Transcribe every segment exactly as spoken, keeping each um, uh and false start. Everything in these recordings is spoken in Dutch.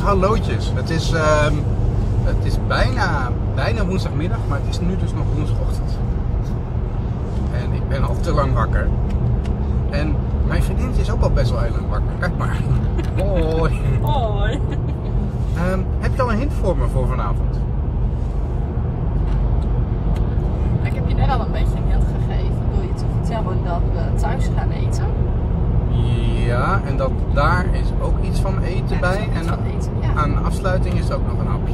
hallootjes. Het is, uh, het is bijna, bijna woensdagmiddag, maar het is nu dus nog woensdagochtend. En ik ben al te lang wakker. En mijn vriendinnetje is ook al best wel heel lang wakker. Kijk maar. Hoi. Hoi. Um, heb je al een hint voor me voor vanavond? Ik heb je net al een beetje een hint gegeven door je te vertellen dat we thuis gaan eten. Ja, en dat daar is ook iets van eten ja, bij. En van eten, ja. Aan afsluiting is ook nog een hapje.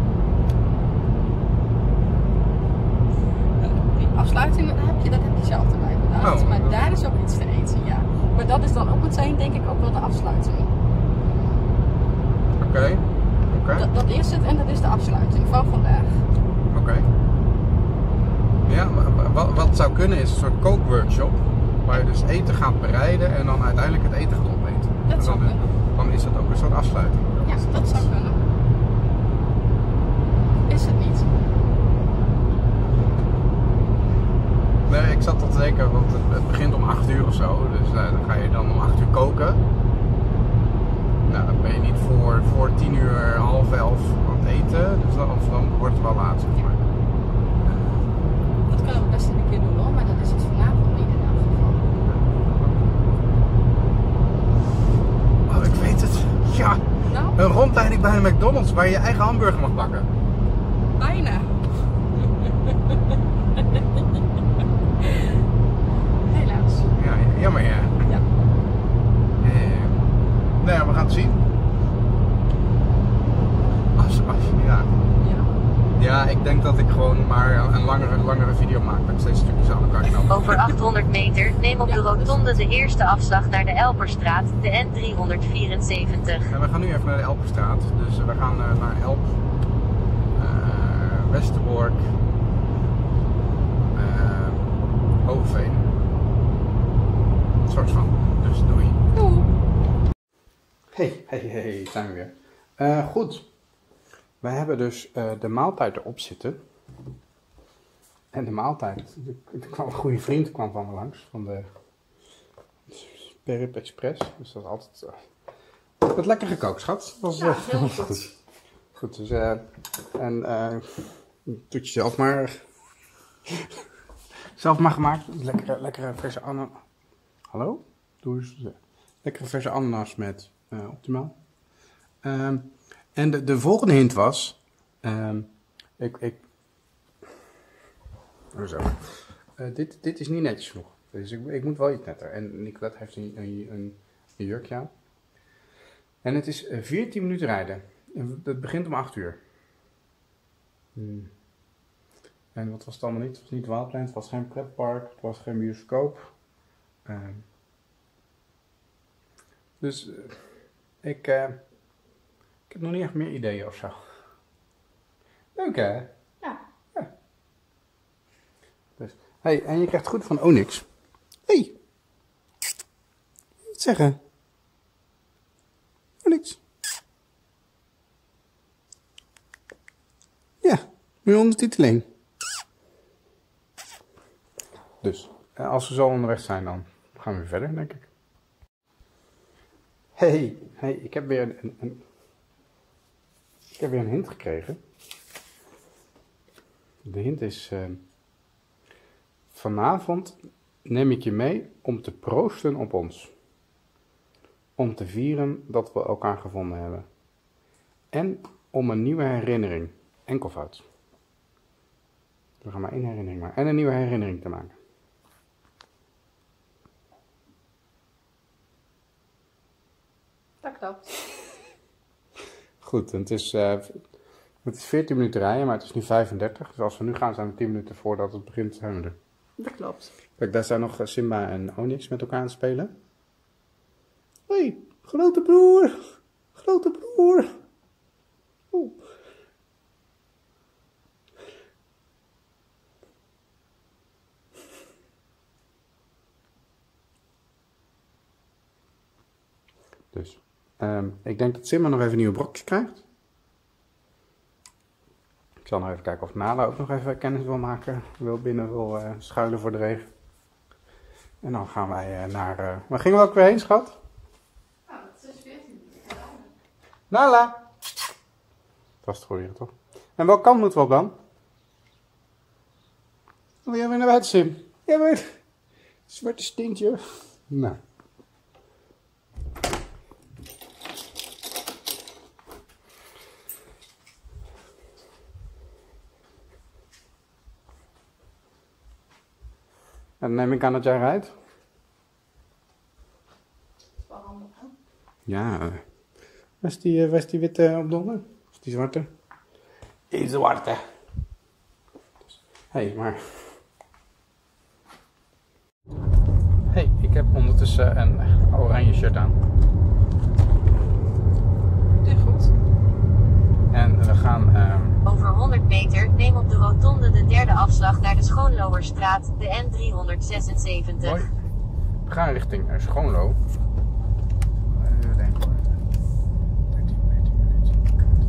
Die afsluiting, dat heb je, dat heb je zelf erbij bedacht. Oh, maar dat... daar is ook iets te eten, ja. Maar dat is dan ook meteen, denk ik, ook wel de afsluiting. Oké. Okay. Okay. Dat, dat is het en dat is de afsluiting van vandaag. Oké. Okay. Ja, wat, wat zou kunnen is een soort kookworkshop. Waar je dus eten gaat bereiden en dan uiteindelijk het eten gaat opeten. Dat zou dan, kunnen. Dan is dat ook een soort afsluiting. Ja, dat zou kunnen. Is het niet? Nee, ik zat al te denken, want het, het begint om acht uur of zo. Dus uh, dan ga je dan om acht uur koken. Nou, dan ben je niet voor, voor tien uur, half elf aan het eten. Dus dan, dan wordt het wel laat, zeg maar. Dat kunnen we best een keer doen hoor, maar dat is het vanavond niet in elk geval. Oh, ik weet het. Ja, nou? Een rondleiding bij een McDonald's waar je je eigen hamburger mag bakken. Bijna. Helaas. Ja, jammer ja. Ja. Eh, nou ja, we gaan het zien. Als, als, ja. Ja. Ja, ik denk dat ik gewoon maar een langere, langere video maak met steeds stukjes aan elkaar knopen. Over achthonderd meter neem op de rotonde de eerste afslag naar de Elperstraat, de N driehonderdvierenzeventig. En we gaan nu even naar de Elperstraat. Dus we gaan uh, naar Elp, uh, Westerbork, uh, Overveen. Een soort van. Dus doei. Doei. Hey, hey, hey, zijn we weer. Uh, goed. Wij hebben dus uh, de maaltijd erop zitten. En de maaltijd, er kwam een goede vriend kwam van me langs, van de Perip Express. Dus dat is altijd uh, wat lekker gekookt, schat. Dat was, ja, uh, heel goed. goed. Goed, dus uh, en uh, doet je zelf maar, zelf maar gemaakt. Lekkere, lekkere verse ananas. Hallo? Doe eens. Uh, lekkere verse ananas met uh, optimaal. Um, En de, de volgende hint was, um, ik, ik, zo. Uh, dit, dit is niet netjes genoeg, dus ik, ik moet wel iets netter. En Nicolette heeft een, een, een, een jurkje aan. En het is veertien minuten rijden. En het begint om acht uur. Hmm. En wat was het allemaal niet? Het was niet Wildland, het was geen pretpark, het was geen bioscoop. Uh, dus uh, ik... Uh, Ik heb nog niet echt meer ideeën of zo. Leuk hè? Ja. Ja. Dus, hey, en je krijgt goed van Onyx. Hey. Wat zeggen? Onyx. Ja, nu ondertiteling. Dus, als we zo onderweg zijn dan gaan we weer verder, denk ik. Hey, hey, ik heb weer een... een Ik heb weer een hint gekregen. De hint is... Uh, vanavond neem ik je mee om te proosten op ons. Om te vieren dat we elkaar gevonden hebben. En om een nieuwe herinnering. Enkelvoud. We gaan maar één herinnering maken. En een nieuwe herinnering te maken. Dat klopt. Goed, het is, uh, het is veertien minuten rijden, maar het is nu vijfendertig. Dus als we nu gaan, zijn we tien minuten voordat het begint, zijn we er. Dat klopt. Kijk, daar zijn nog Simba en Onyx met elkaar aan het spelen. Hé, hey, grote broer! Grote broer! Oeh. Dus, um, ik denk dat Simba nog even nieuwe brokjes krijgt. Ik zal nog even kijken of Nala ook nog even kennis wil maken. Wil binnen, wil uh, schuilen voor de regen. En dan gaan wij uh, naar... Uh, waar gingen we ook weer heen, schat? Nou, het is veertien minuten. Nala! Vastgooien, toch? En welke kant moeten we op dan? Wil jij weer naar buiten, Sim? Ja, weer. Zwarte stintje. Nou. En dan neem ik aan dat jij rijdt? Wel handig, hè? Ja. Waar is die, waar is die witte op de onder? Of die zwarte? Die zwarte. Hé, hey, maar... Hey, ik heb ondertussen een oranje shirt aan. Doe goed. En we gaan... Uh... Over honderd meter neem op de rotonde de derde afslag naar de Schoonloerstraat, de N driehonderdzesenzeventig. Mooi. We gaan richting uh, Schoonlo. Even denken hoor. dertien meter per minuut.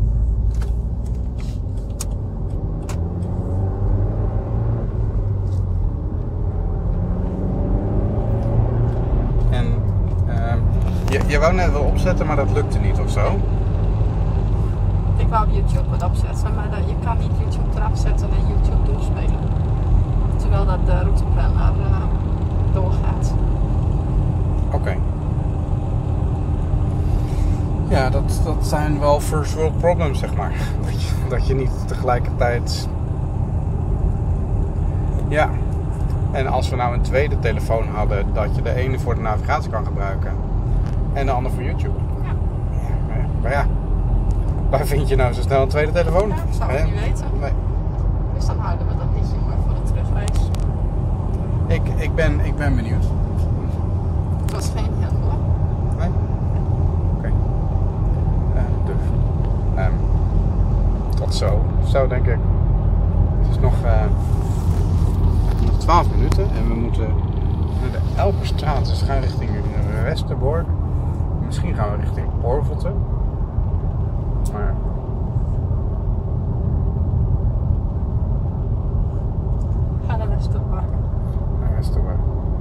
En uh, je, je wou net wel opzetten, maar dat lukte niet of zo? Ik wou YouTube wat opzetten, maar dat, je kan niet YouTube eraf zetten en YouTube doorspelen. Terwijl dat de routeplanner uh, doorgaat. Oké. Okay. Ja, dat, dat zijn wel first world problems, zeg maar. Dat je, dat je niet tegelijkertijd... Ja. En als we nou een tweede telefoon hadden, dat je de ene voor de navigatie kan gebruiken en de andere voor YouTube. Ja. Ja, maar ja, waar vind je nou zo snel een tweede telefoon? Ja, dat zou ik He? niet weten. Nee. Dus dan houden we dat liedje maar voor de terugreis. Ik, ik, ben, ik ben benieuwd. Het was geen hendel. Nee? Oké. Okay. Uh, dus. Um, tot zo. Zo denk ik. Het is nog uh, twaalf minuten en we moeten naar de Elperstraat. Dus we gaan richting Westerbork. Misschien gaan we richting Porvelte. Maar... Ga naar Westerbork. Naar Westerbork.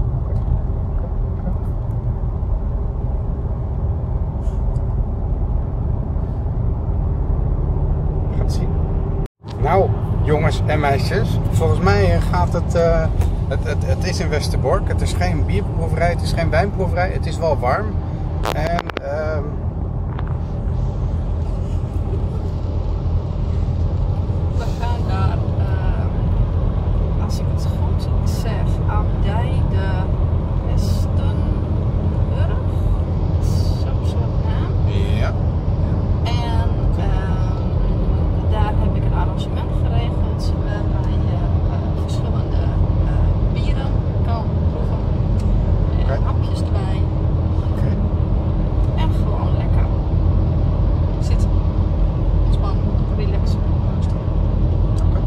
Gaat zien. Nou, jongens en meisjes, volgens mij gaat het, uh, het, het, het is in Westerbork. Het is geen bierproeverij, het is geen wijnproeverij, het is wel warm. En uh, We gaan naar, uh, als ik het goed zeg, Abdij de Westenburg. Zo'n soort naam. ja. En uh, daar heb ik een arrangement geregeld waarbij je uh, verschillende uh, bieren kan proeven. En Oké. hapjes erbij. Okay. En gewoon lekker zitten. Ontspannen, relaxen. Rustig. Okay.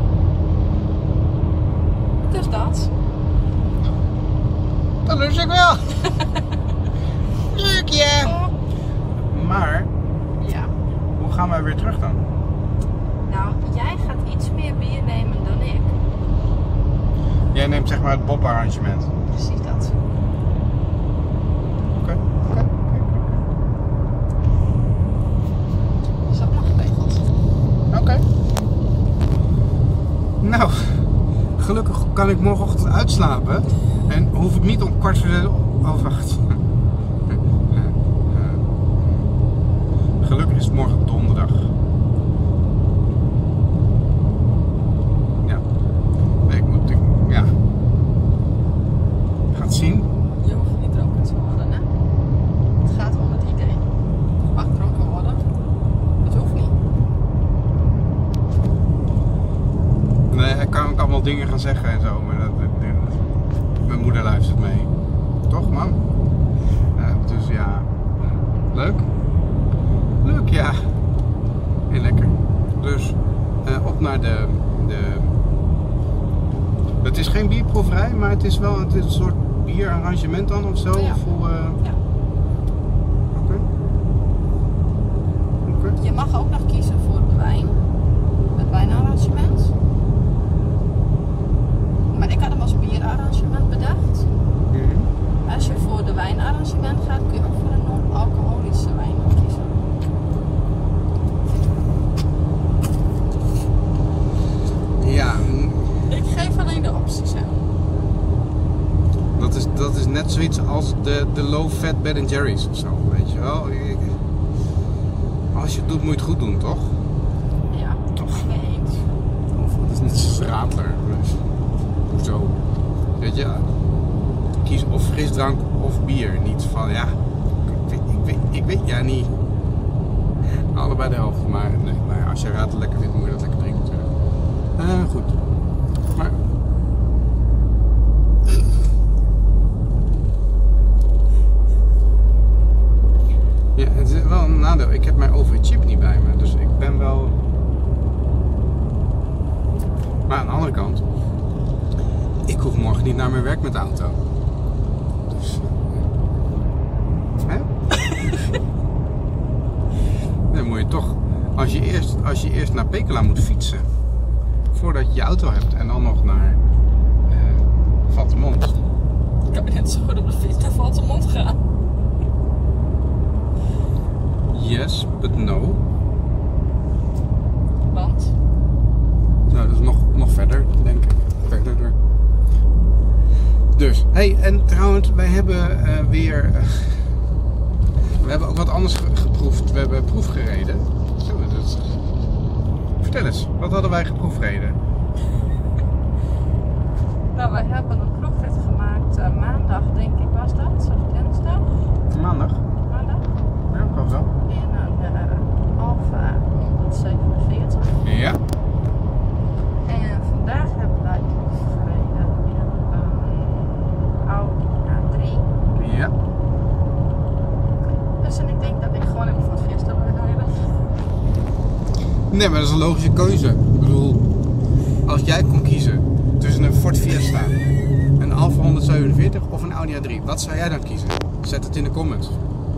Dus dat. Dat lust ik wel. Leuk ja. Oh. Maar, Ja. hoe gaan wij weer terug dan? Nou, jij gaat iets meer bier nemen dan ik. Jij neemt zeg maar het Bob-arrangement. Precies dat. Oké, oké, oké. Is dat nog geregeld? Oké. Nou, gelukkig kan ik morgenochtend uitslapen. En hoef ik niet om kwart voor zes... Oh, wacht. Gelukkig is het morgen donderdag. Ja. Nee, ik moet... Ik, ja. Gaat zien. Je hoeft niet dronken te worden, hè? Het gaat om het idee. Je mag dronken worden. Het hoeft niet. Nee, ik kan ook allemaal dingen gaan zeggen en zo, maar dat, dat, dat- mijn moeder luistert mee. Toch, man? Uh, dus ja, leuk. Leuk, ja. Heel lekker. Dus uh, op naar de, de... Het is geen bierproeverij, maar het is wel het is een soort bierarrangement dan of zo? Ja. Of hoe, uh... Ja. Oké. Oké. Je mag ook nog kiezen voor de wijn. Het wijnarrangement. Maar ik had hem als bierarrangement bedacht. Mhm. Als je voor de wijnarrangement gaat, kun je ook voor een non-alcoholische wijn kiezen. de low-fat Ben and Jerry's of zo, weet je wel. Als je het doet, moet je het goed doen, toch? Ja, Toch? mee eens. Of het is net als Radler. Dus, hoezo? Weet je, kies of frisdrank of bier. Niet van, ja, ik weet, ik weet, ik weet ja niet. Allebei de helft, maar nee, maar ja, als je Radler lekker vindt, moet je dat lekker drinken natuurlijk. Uh, goed. Maar... Ja, het is wel een nadeel. Ik heb mijn overchip niet bij me, dus ik ben wel... Maar aan de andere kant, ik hoef morgen niet naar mijn werk met de auto. Dus... Hè? Dan moet je toch... Als je eerst, als je eerst naar Pekela moet fietsen, voordat je je auto hebt, en dan nog naar uh, Valtemont. Ik kan net zo goed op de fiets naar Valtemont gaan. Yes, but no. Want? Nou, dat is nog, nog verder, denk ik. Verder door. Dus, hey, en trouwens, wij hebben uh, weer... Uh, we hebben ook wat anders ge geproefd. We hebben proef gereden. Zo, dat is... Vertel eens, wat hadden wij geproefgereden? Nou, wij hebben een proefrit gemaakt uh, maandag, denk ik, was dat? Of dinsdag? Maandag. Maandag? Ja, kan wel. In een uh, Alfa honderdzevenenveertig. Ja. En vandaag hebben wij gereden in een Audi A drie. Ja. Dus en ik denk dat ik gewoon even voor het Fiesta wil rijden. Nee, maar dat is een logische keuze. Ik bedoel, als jij kon kiezen tussen een Ford Fiesta, een Alfa honderdzevenenveertig of een Audi A drie, wat zou jij dan kiezen? Zet het in de comments.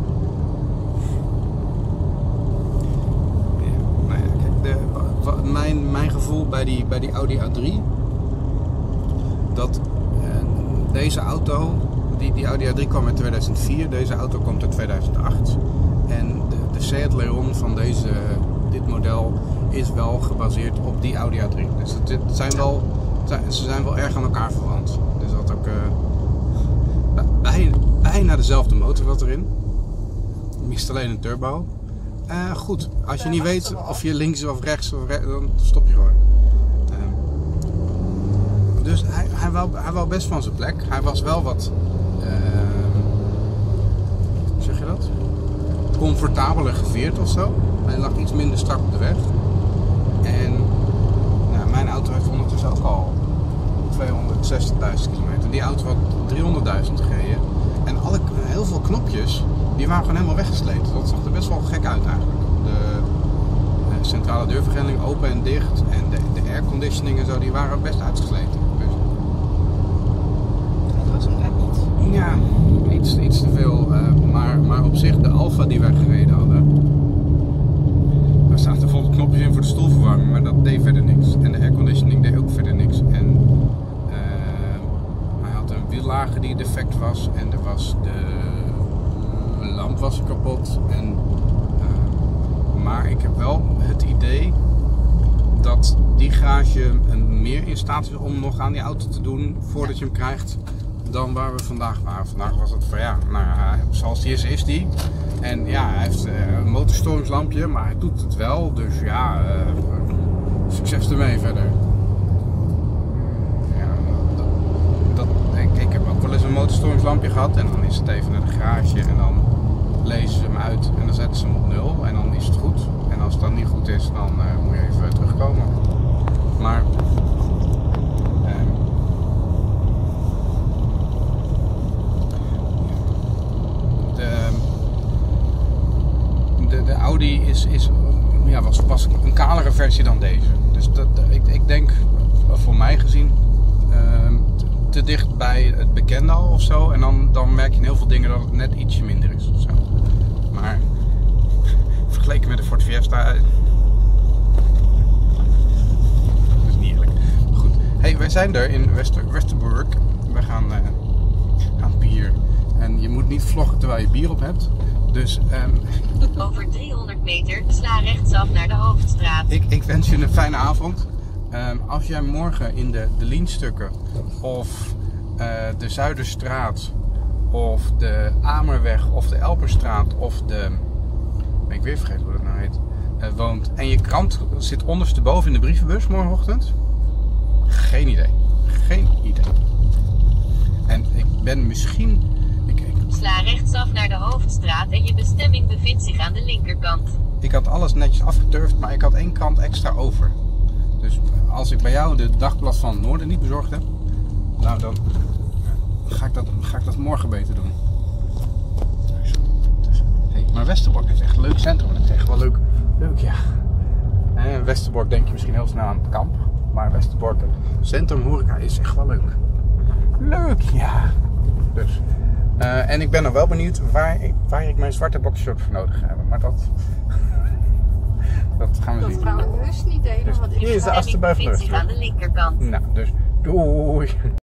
Ja, nou ja, kijk, de, wat, mijn, mijn gevoel bij die, bij die Audi A drie, dat uh, deze auto, die, die Audi A drie kwam in tweeduizend vier, deze auto komt uit tweeduizend acht. En de, de Seat Leon van deze, dit model is wel gebaseerd op die Audi A drie. Dus het, het zijn wel, ze zijn wel erg aan elkaar verwant. Dus dat ook uh, bij, bijna dezelfde motor wat erin. Mist alleen een turbo. Uh, goed, als je niet weet of je links of rechts, of rechts dan stop je gewoon. Uh, dus hij, hij, wou, hij wou best van zijn plek. Hij was wel wat, uh, hoe zeg je dat? Comfortabeler geveerd of zo. Hij lag iets minder strak op de weg. En nou, mijn auto heeft ondertussen ook al tweehonderdzestigduizend kilometer. Die auto had driehonderdduizend gereden. En alle, heel veel knopjes, die waren gewoon helemaal weggesleten. Dat zag er best wel gek uit eigenlijk. De, de centrale deurvergrendeling open en dicht. En de, de airconditioning en zo, die waren best uitgesleten. Dus, Dat was hem net niet. ja, iets, iets te veel. Uh, maar, maar op zich, de Alfa die wij gereden hadden, daar zaten bijvoorbeeld knopjes in voor de stoelverwarming, maar dat deed verder niks. En de airconditioning deed ook verder niks. En uh, hij had een wiellager die defect was en er was de lamp was kapot. En, uh, maar ik heb wel het idee dat die garage meer in staat is om nog aan die auto te doen voordat je hem krijgt dan waar we vandaag waren. Vandaag was het van ja, nou ja, zoals die is, is die. En ja, hij heeft uh, een motorstormslampje, maar hij doet het wel. Dus ja, uh, succes ermee verder. Ja, dat, dat, ik, ik heb ook wel eens een motorstormslampje gehad en dan is het even naar de garage en dan lezen ze hem uit en dan zetten ze hem op nul en dan is het goed. En als het dan niet goed is, dan uh, moet je even terugkomen. Maar De, de Audi is, is, ja, was, was een kalere versie dan deze. Dus dat, ik, ik denk, voor mij gezien, uh, te, te dicht bij het bekende al of zo. En dan, dan merk je in heel veel dingen dat het net ietsje minder is. Of zo. Maar vergeleken met de Ford Fiesta, dat is niet eerlijk. Goed. Hey, wij zijn er in Wester, Westerburg. We gaan, uh, gaan bier. En je moet niet vloggen terwijl je bier op hebt. Dus, um, over driehonderd meter, sla rechtsaf naar de Hoofdstraat. Ik, ik wens je een fijne avond. Um, als jij morgen in de, de Lienstukken of uh, de Zuiderstraat of de Amerweg of de Elperstraat of de... ben ik weer vergeten hoe dat nou heet. Uh, woont en je krant zit ondersteboven in de brievenbus morgenochtend. Geen idee. Geen idee. En ik ben misschien... Ik, ik, Sla rechtsaf naar de Hoofdstraat en je bestemming bevindt zich aan de linkerkant. ik had alles netjes afgeturfd, maar ik had één krant extra over. Dus als ik bij jou de Dagblad van het Noorden niet bezorgd heb, nou dan ga ik dat, ga ik dat morgen beter doen. Dus, dus, hey, maar Westerbork is echt een leuk centrum. Het is echt wel leuk. Leuk, ja. En Westerbork denk je misschien heel snel aan het kamp. Maar Westerbork, centrum horeca, is echt wel leuk. Leuk, ja. Dus. Uh, en ik ben nog wel benieuwd waar ik, waar ik mijn zwarte boxshort voor nodig heb. Maar dat... dat gaan we Dat zien. gaan we dus niet delen. Dus Want ik hier is de ga- Asterbuif bevindt zich aan Luchtbrug. de linkerkant. Nou, dus doei.